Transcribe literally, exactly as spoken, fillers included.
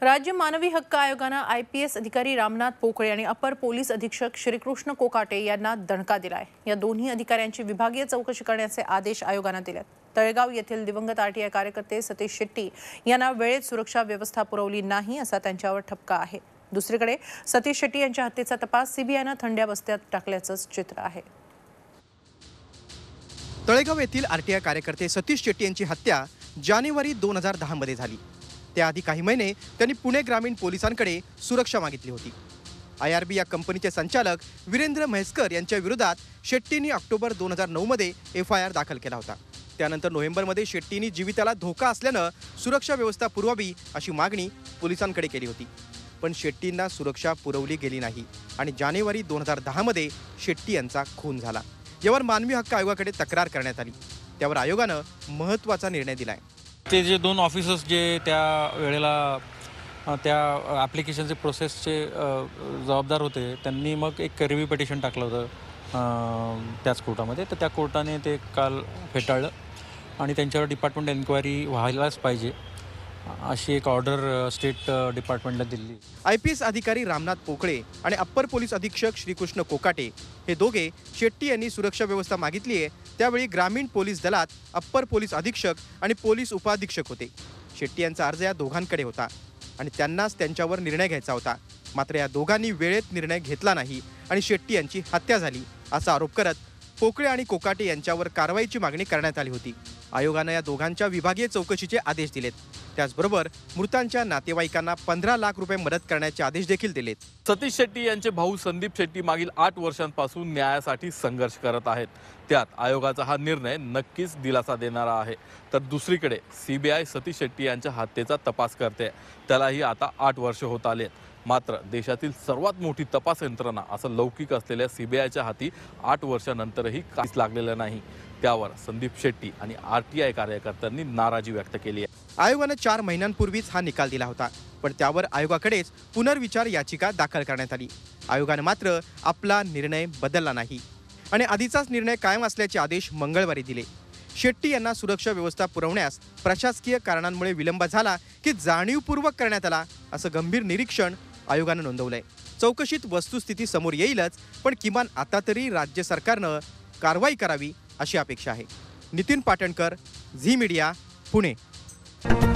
राज्य मानवी हक्क आयोगाने आयपीएस अधिकारी रामनाथ पोकळे आणि अपर पोलीस अधीक्षक श्रीकृष्ण कोकाटे यांना दणका दिलाय। या दोन्ही अधिकाऱ्यांची विभागीय चौकशी करण्याचे आदेश आयोगाने दिलेत। तळेगाव येथील दिवंगत आरटीआय कार्यकर्ते सतीश शेट्टी यांना वेळेत सुरक्षा व्यवस्था पुरवली नाही असा त्यांच्यावर ठपका आहे। दुसरीकडे सतीश शेट्टी यांच्या हत्येचा तपास सीबीआयने थंड्या बस्त्यात टाकल्याचं चित्र आहे। तळेगाव येथील आरटीआय कार्यकर्ते सतीश शेट्टी यांची हत्या जानेवारी दोन हजार दहा मध्ये झाली। त्याआधी काही महिने त्यांनी पुणे ग्रामीण पोलिसांकडे सुरक्षा मागितली होती। आयआरबी या कंपनीचे संचालक वीरेंद्र म्हैसकर यांच्या विरोधात शेट्टींनी ऑक्टोबर दोन हजार नऊ मध्ये एफ आय आर दाखल केला होता। त्यानंतर नोव्हेंबरमध्ये शेट्टींनी जीविताला धोका असल्याने सुरक्षा व्यवस्था पुरवावी अशी मागणी पोलिसांकडे केली होती, पण शेट्टींना सुरक्षा पुरवली गेली नाही आणि जानेवारी दोन हजार दहा मध्ये शेट्टी यांचा खून झाला। यावर मानवी हक्क आयोगाकडे तक्रार करण्यात आली। त्यावर आयोगाने महत्त्वाचा निर्णय दिलाय। ते जे दोन ऑफिसर्स जे त्या वेळेला त्या ॲप्लिकेशनचे प्रोसेसचे जबाबदार होते, त्यांनी मग एक रिव्ह्यू पिटिशन टाकलं होतं त्याच कोर्टामध्ये। तर त्या कोर्टाने ते काल फेटाळलं आणि त्यांच्यावर डिपार्टमेंट एन्क्वायरी व्हायलाच पाहिजे अशी एक ऑर्डर स्टेट डिपार्टमेंटला दिली। आयपीएस अधिकारी रामनाथ पोकळे आणि अप्पर पोलीस अधीक्षक श्रीकृष्ण कोकाटे हे दोघे शेट्टी यांनी सुरक्षा व्यवस्था मागितली आहे त्यावेळी ग्रामीण पोलीस दलात अप्पर पोलीस अधीक्षक आणि पोलीस उपाधीक्षक होते। शेट्टी यांचा अर्ज या दोघांकडे होता आणि त्यांनाच त्यांच्यावर निर्णय घ्यायचा होता। मात्र या दोघांनी वेळेत निर्णय घेतला नाही आणि शेट्टी यांची हत्या झाली असा आरोप करत पोकळे आणि कोकाटे यांच्यावर कारवाईची मागणी करण्यात आली होती। आयोगाने या दोघांच्या विभागीय चौकशीचे आदेश दिलेत। त्याचबरोबर मृतांच्या नातेवाईकांना पंधरा लाख रुपये मदत करण्याचे आदेश देखील दिलेत। सतीश शेट्टी यांचे भाऊ संदीप शेट्टी मागील आठ वर्षांपासून न्यायासाठी संघर्ष करत आहेत। त्यात आयोगाचा हा निर्णय नक्कीच दिलासा देणारा आहे। तर दुसरीकडे सीबीआय सतीश शेट्टी यांच्या हत्येचा तपास करते, त्यालाही आता आठ वर्ष होत आलेत। मात्र देशातील सर्वात मोठी तपास यंत्रणा असं लौकिक असलेल्या सीबीआयच्या हाती आठ वर्षानंतरही काहीच लागलेलं नाही। त्यावर संदीप शेट्टी आणि आरटीआय कार्यकर्त्यांनी नाराजी व्यक्त केली आहे। आयोगाने चार महिन्यांपूर्वीच हा निकाल दिला होता, पण त्यावर आयोगाकडेच पुनर्विचार याचिका दाखल करण्यात आली। आयोगाने मात्र आपला निर्णय बदलला नाही आणि आधीचाच निर्णय कायम असल्याचे आदेश मंगळवारी दिले। शेट्टी यांना सुरक्षा व्यवस्था पुरवण्यास प्रशासकीय कारणांमुळे विलंब झाला की जाणीवपूर्वक करण्यात आला असं गंभीर निरीक्षण आयोगाने नोंदवलंय। चौकशीत वस्तुस्थिती समोर येईलच, पण किमान आता तरी राज्य सरकारने कारवाई करावी अशी अपेक्षा आहे। नितीन पाटणकर, झी मीडिया, पुणे।